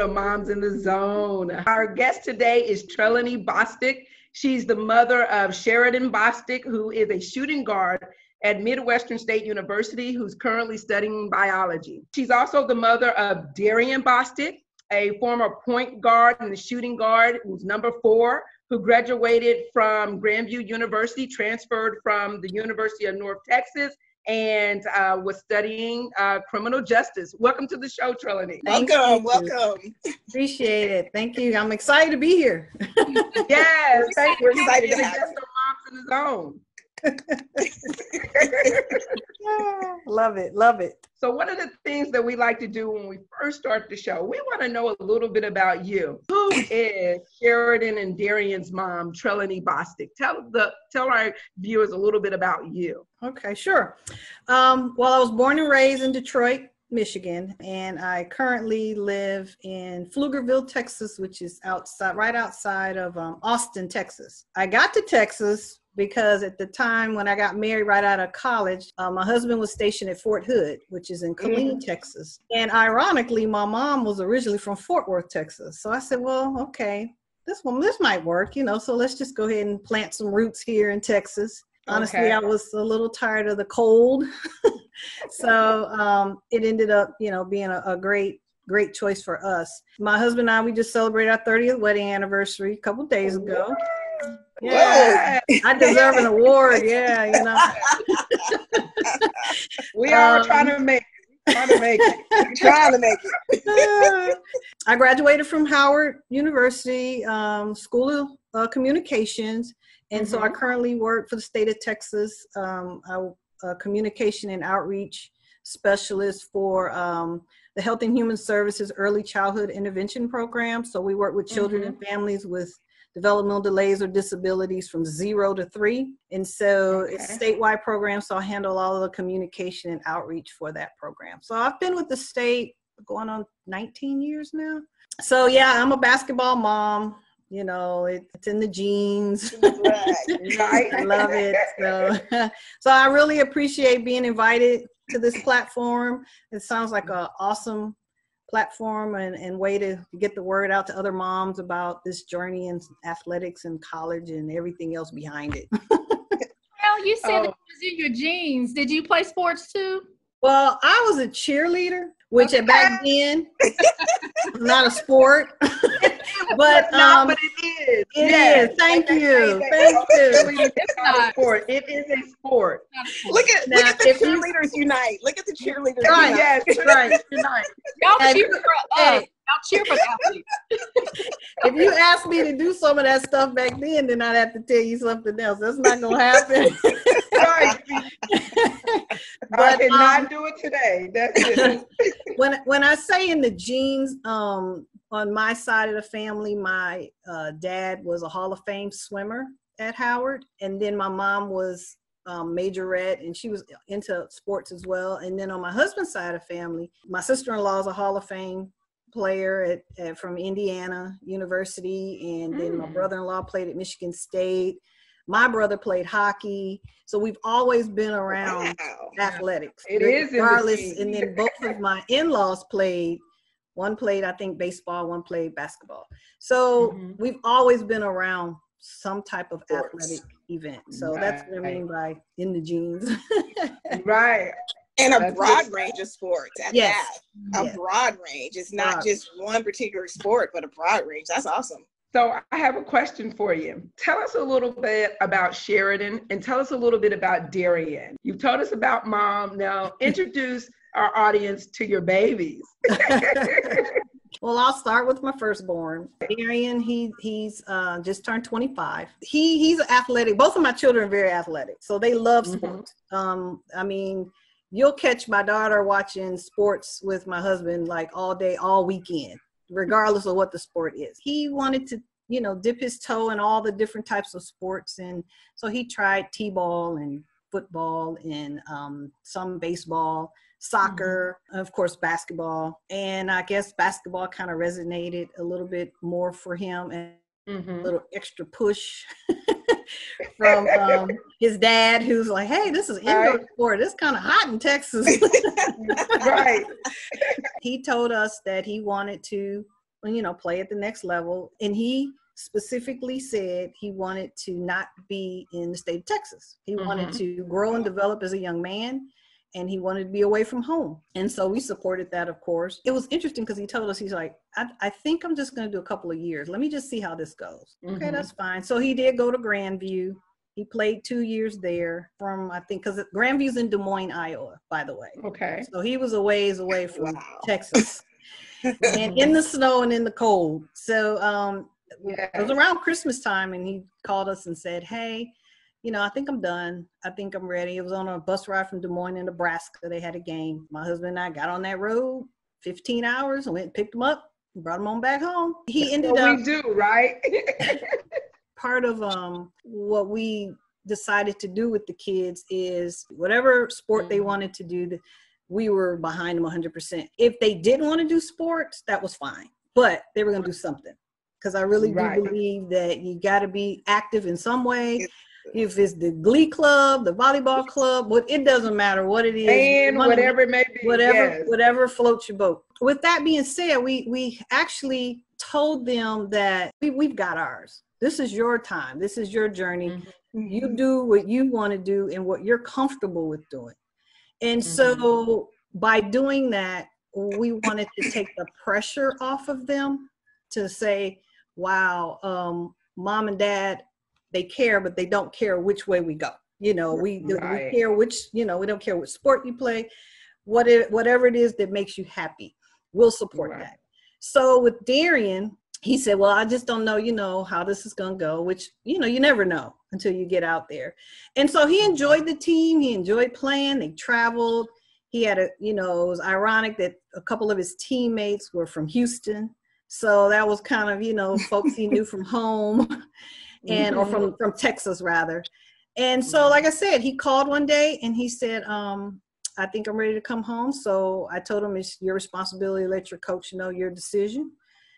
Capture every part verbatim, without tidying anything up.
to Moms in the Zone. Our guest today is Trellanie Bostic. She's the mother of Sheridan Bostic, who is a shooting guard at Midwestern State University, who's currently studying biology. She's also the mother of Darian Bostic, a former point guard and the shooting guard, who's number four, who graduated from Grandview University, transferred from the University of North Texas, and uh, was studying uh, criminal justice. Welcome to the show, Trellanie. Welcome, welcome. Appreciate it. Thank you. I'm excited to be here. Yes, thank you. We're excited to have you. Moms in the Zone. Yeah, love it, love it. So one of the things that we like to do when we first start the show, we want to know a little bit about you. Who is Sheridan and Darian's mom, Trellanie Bostic? Tell the tell our viewers a little bit about you. Okay, sure. Um, well, I was born and raised in Detroit, Michigan, and I currently live in Pflugerville, Texas, which is outside, right outside of um, Austin, Texas. I got to Texas because at the time when I got married right out of college, uh, my husband was stationed at Fort Hood, which is in Killeen, mm. Texas. And ironically, my mom was originally from Fort Worth, Texas. So I said, well, okay, this one, this might work, you know, so let's just go ahead and plant some roots here in Texas. Honestly, okay. I was a little tired of the cold. So um, it ended up, you know, being a, a great, great choice for us. My husband and I, we just celebrated our thirtieth wedding anniversary a couple days ago. Yeah, I deserve an award. Yeah, you know. We are um, trying to make it. Trying to make it. Trying to make it. I graduated from Howard University um, School of uh, Communications, and mm-hmm. so I currently work for the state of Texas. Um, I'm a communication and outreach specialist for um, the Health and Human Services Early Childhood Intervention Program. So we work with children mm-hmm. and families with developmental delays or disabilities from zero to three. And so okay. it's a statewide program, so I handle all of the communication and outreach for that program. So I've been with the state going on nineteen years now. So yeah, I'm a basketball mom. You know, it, it's in the genes. Right. I love it. So, so I really appreciate being invited to this platform. It sounds like an awesome platform and, and way to get the word out to other moms about this journey in athletics and college and everything else behind it. Well, you said oh. it was in your genes. Did you play sports too? Well, I was a cheerleader, which okay. back then, not a sport. But um, um, but it is. It yes. is. Thank like you. Thank you. It's not a sport. It is a sport. Look at now, look at the cheerleaders you, unite. Look at the cheerleaders right, unite. Yes, right. Unite. Y'all And, cheer for hey, us. Y'all cheer for the athletes. If you asked me to do some of that stuff back then, then I'd have to tell you something else. That's not gonna happen. Right. But, I cannot um, do it today. That's it. when when I say in the genes, um, on my side of the family, my uh, dad was a Hall of Fame swimmer at Howard, and then my mom was um, majorette, and she was into sports as well. And then on my husband's side of the family, my sister-in-law is a Hall of Fame player at, at from Indiana University, and then mm. my brother-in-law played at Michigan State. My brother played hockey, so we've always been around wow. athletics. It is regardless. And then both of my in-laws played. One played, I think, baseball. One played basketball. So mm-hmm. we've always been around some type of Sports. athletic event. So right. that's what I mean by in the genes. Right. And a That's broad it. range of sports at yes. that. A yes. broad range. It's not broad. just one particular sport, but a broad range. That's awesome. So I have a question for you. Tell us a little bit about Sheridan and tell us a little bit about Darian. You've told us about mom. Now introduce our audience to your babies. Well, I'll start with my firstborn. Darian, he he's uh, just turned twenty-five. He he's athletic. Both of my children are very athletic, so they love sports. Mm-hmm. Um, I mean, you'll catch my daughter watching sports with my husband like all day, all weekend, regardless of what the sport is. He wanted to, you know, dip his toe in all the different types of sports, and so he tried t-ball and football and um, some baseball, soccer, mm-hmm. of course, basketball. And I guess basketball kind of resonated a little bit more for him, and mm-hmm. a little extra push from um, his dad, who's like, hey, this is indoor right. sport. It's kind of hot in Texas. Right. He told us that he wanted to you know, play at the next level. And he specifically said he wanted to not be in the state of Texas. He mm-hmm. wanted to grow and develop as a young man, and he wanted to be away from home. And so we supported that, of course. It was interesting because he told us, he's like, I, I think I'm just going to do a couple of years. Let me just see how this goes. Mm-hmm. Okay, that's fine. So he did go to Grandview. He played two years there from, I think, because Grandview's in Des Moines, Iowa, by the way. Okay. So he was a ways away from wow. Texas. And in the snow and in the cold. So um, yes. it was around Christmas time, and he called us and said, hey, you know, I think I'm done. I think I'm ready. It was on a bus ride from Des Moines in Nebraska. They had a game. My husband and I got on that road fifteen hours and went and picked him up and brought him on back home. He That's ended what up. we do, right? Part of um, what we decided to do with the kids is whatever sport they wanted to do, we were behind them one hundred percent. If they didn't want to do sports, that was fine. But they were going to do something. Because I really right. do believe that you got to be active in some way. If it's the glee club, the volleyball club, what it doesn't matter what it is. And whatever it may be. Whatever, yes. whatever floats your boat. With that being said, we we actually told them that we, we've got ours. This is your time. This is your journey. Mm-hmm. You do what you want to do and what you're comfortable with doing. And mm-hmm. so by doing that, we wanted to take the pressure off of them to say, wow, um, mom and dad, they care, but they don't care which way we go. You know, we, right. we care which, you know, we don't care what sport you play, what it, whatever it is that makes you happy, we'll support right. that. So with Darian, he said, well, I just don't know, you know, how this is going to go, which, you know, you never know until you get out there. And so he enjoyed the team. He enjoyed playing. They traveled. He had a, you know, it was ironic that a couple of his teammates were from Houston. So that was kind of, you know, folks he knew from home and, or from, from Texas rather. And so, like I said, he called one day and he said, um, I think I'm ready to come home. So I told him it's your responsibility to let your coach know your decision.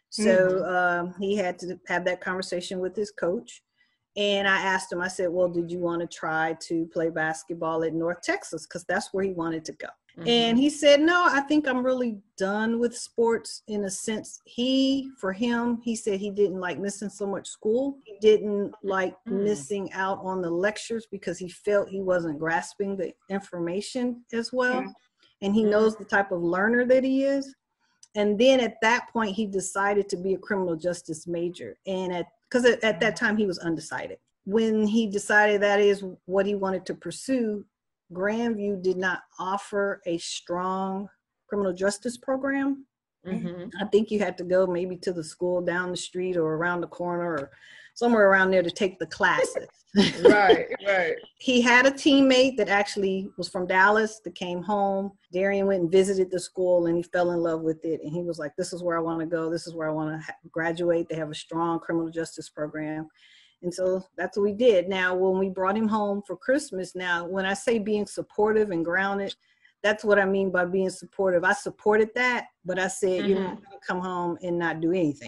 So um, he had to have that conversation with his coach. And I asked him, I said, well, did you want to try to play basketball at North Texas? Because that's where he wanted to go. Mm-hmm. And he said, no, I think I'm really done with sports in a sense. He, for him, he said he didn't like missing so much school. He didn't like mm. missing out on the lectures because he felt he wasn't grasping the information as well. Mm. And he mm. knows the type of learner that he is. And then at that point, he decided to be a criminal justice major. And at, because at, at that time he was undecided. When he decided that is what he wanted to pursue, Grandview did not offer a strong criminal justice program. Mm-hmm. I think you had to go maybe to the school down the street or around the corner or somewhere around there to take the classes. Right, right. He had a teammate that actually was from Dallas that came home. Darian went and visited the school and he fell in love with it. And he was like, this is where I want to go. This is where I want to ha- graduate. They have a strong criminal justice program. And so that's what we did. Now, when we brought him home for Christmas, now, when I say being supportive and grounded, that's what I mean by being supportive. I supported that, but I said, mm-hmm. you're not going to come home and not do anything.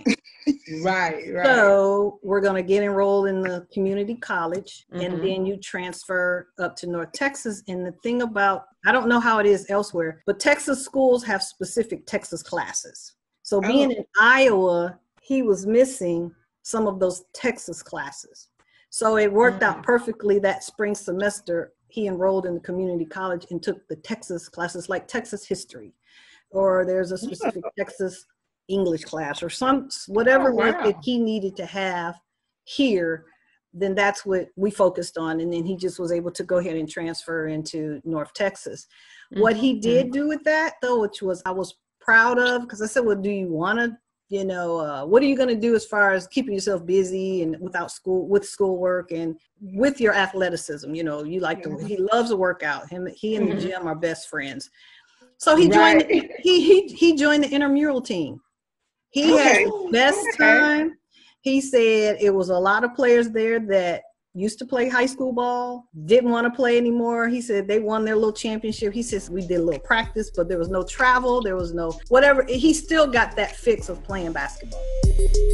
Right, right. So we're going to get enrolled in the community college, mm-hmm. and then you transfer up to North Texas. And the thing about, I don't know how it is elsewhere, but Texas schools have specific Texas classes. So being oh. in Iowa, he was missing some of those Texas classes. So it worked mm-hmm. out perfectly that spring semester. He enrolled in the community college and took the Texas classes, like Texas history, or there's a specific oh. Texas English class or some, whatever oh, wow. that he needed to have here, then that's what we focused on. And then he just was able to go ahead and transfer into North Texas. Mm-hmm. What he did do with that though, which was, I was proud of, because I said, well, do you want to, you know, uh, what are you going to do as far as keeping yourself busy and without school, with schoolwork and with your athleticism? You know, you like to, he loves to work out. Him, he and the gym are best friends. So he joined, right. he, he, he joined the intramural team. He okay. had the best okay. time. He said it was a lot of players there that used to play high school ball, didn't want to play anymore. He said they won their little championship. He says we did a little practice, but there was no travel. There was no whatever. He still got that fix of playing basketball.